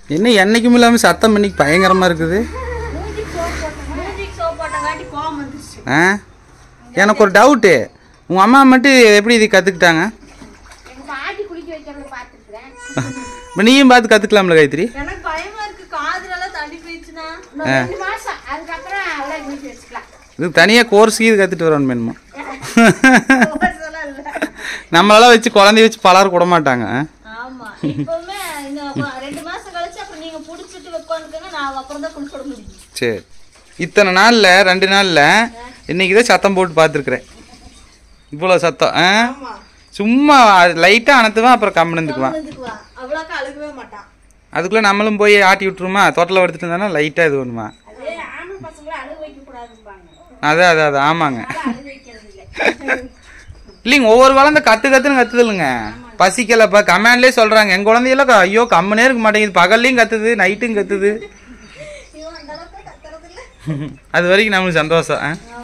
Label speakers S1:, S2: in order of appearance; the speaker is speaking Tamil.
S1: என்ன என்னைக்கும் இல்லாமல் சத்தம் பண்ணிக்கு பயங்கரமாக இருக்குது. ஆ எனக்கு ஒரு டவுட்டு, உங்கள் அம்மா மட்டும் எப்படி இது கற்றுக்கிட்டாங்க? இப்போ நீயும் பார்த்து கற்றுக்கலாம்ல காயத்ரி? இது தனியாக கோர்ஸுக்கு இது கற்றுட்டு வரணும் வேணுமா? நம்மளால வச்சு குழந்தைய வச்சு பலர் கூட மாட்டாங்க. சரி, இத்தனை நாளில் 2 நாளில் இன்னைக்கு தான் சத்தம் போட்டு பார்த்துருக்குறேன். இவ்வளோ சத்தம். சும்மா லைட்டாக அனத்துவான், அப்புறம் கம்மன் இருந்துக்குவான். அதுக்குள்ளே நம்மளும் போய் ஆட்டி விட்டுருமா? தோட்டத்தில் எடுத்துட்டு இருந்தானா லைட்டாக இது ஒன்றுமா? அதான் ஆமாங்க. இல்லைங்க, ஒவ்வொரு குழந்தை கத்துன்னு கத்துதுல்லுங்க. பசிக்கலப்பா கமெண்ட்லேயே சொல்கிறாங்க. எங்கள் குழந்தையெல்லாம் ஐயோ கம்மனே இருக்க மாட்டேங்குது, பகல்லையும் கத்துது நைட்டும் கத்துது. அது வரைக்கும் நம்மளுக்கு சந்தோஷம்.